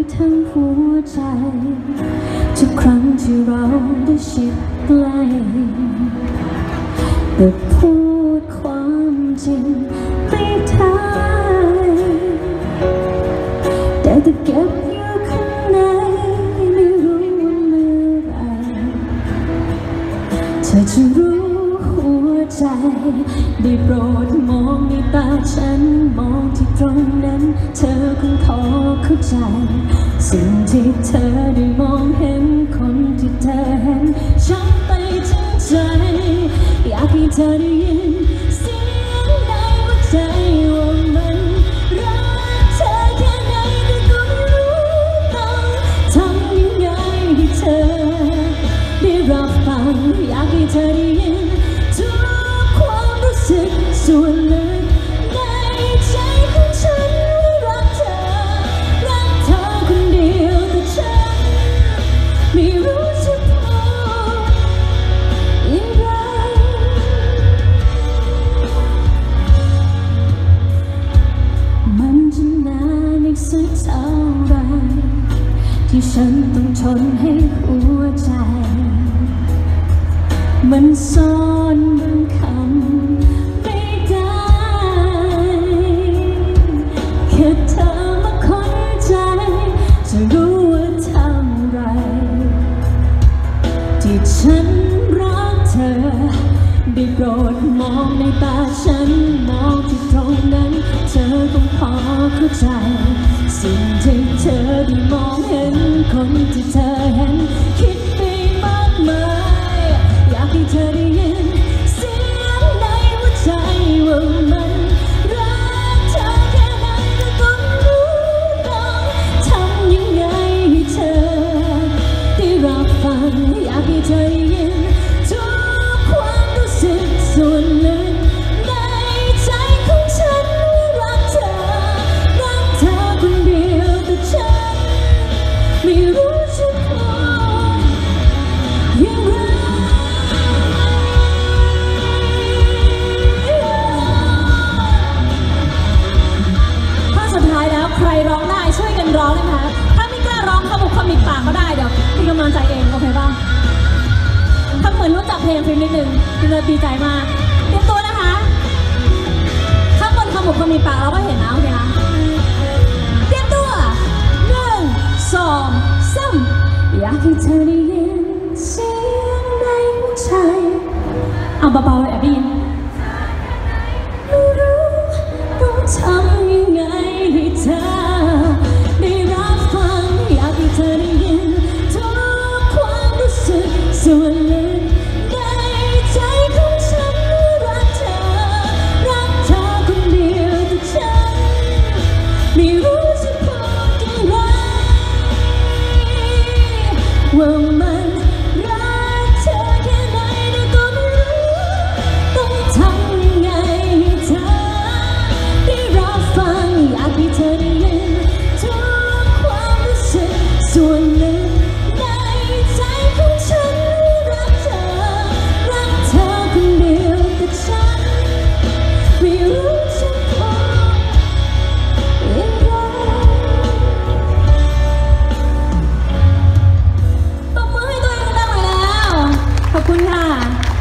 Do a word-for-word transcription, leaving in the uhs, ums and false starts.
ทั้งหัวใจทุกครั้งที่เราได้ชิดใกล้แต่พูดความจริงไม่ได้แต่ถ้าเก็บอยู่ข้างในไม่รู้ว่าเมื่อไรเธอจะรู้หัวใจได้โปรดมองในตาฉันมองที่ตรงนั้นเธอคงพอเข้าใจสิ่งที่เธอได้มองเห็นคนที่เธอเห็นฉันไปถึงใจอยากให้เธอได้ยินเสียงในหัวใจว่ามันรักเธอแค่ไหนแต่ก็ไม่รู้ต้องทำยังไงให้เธอได้รับฟังอยากให้เธอได้ยินทุกความรู้สึกส่วนลึกในใจของฉันว่ารักเธอรักเธอคนเดียวแต่ฉันไม่รู้จะพูดอย่างไรมันจะนานอีกสักเท่าไรที่ฉันต้องทนให้หัวใจมันซ่อนบางคำไม่ได้แค่เธอมาคนใจจะรู้ว่าทำไรที่ฉันรักเธอได้โปรดมองในตาฉันมองที่ตรงนั้นเธอคงพอเข้าใจสิ่งที่เธอได้มองเห็นคนที่เธอเห็นคิดไปมากมายอยากให้เธอได้ยินเสียงในหัวใจว่ามันรักเธอแค่ไหนแต่ก็ไม่รู้ต้องทำยังไงให้เธอได้รับฟังอยากให้เธอได้ยินทุกความรู้สึกส่วนลึกในใจของฉันว่ารักเธอรักเธอคนเดียวแต่ฉันไม่รู้จะพูดอย่างไรถ้าสุดท้ายแล้วใครร้องได้ช่วยกันร้องนะคะถ้าไม่กล้าร้องขมุกขมิบปากก็ได้เดี๋ยวพี่กำลังใจเองโอเคป่ะทำเหมือนรู้จักเพลงเพลงนิดนึงพี่เลยดีใจมากเตรียมตัวนะคะข้างบนขมุกขมิบปากเราก็เห็นนะโอเคนะเตรียมตัวหนึ่งสองสามอยากให้เธอได้ยินเสียงในหัวใจเอาเบาๆแอบได้ยินไม่รู้ต้องทำยังไงให้เธอได้รับฟังอยากให้เธอได้ยินทุกความรู้สึกส่วนลึกในใจของฉันรักเธอรักเธอคนเดียวแต่ฉันไม่รู้จะพูดอย่างไรว่ามันรักเธอแค่ไหนแต่ก็ไม่รู้ต้องทำยังไงให้เธอได้รับฟังอยากให้เธอได้ยินทุกความรู้สึกส่วนลึกในใจของฉันรักเธอรักเธอคนเดียวแต่ฉันไม่รู้จะพูดอย่างไรตบมือให้ตัวเองดังๆหน่อยแล้วขอบคุณค่ะ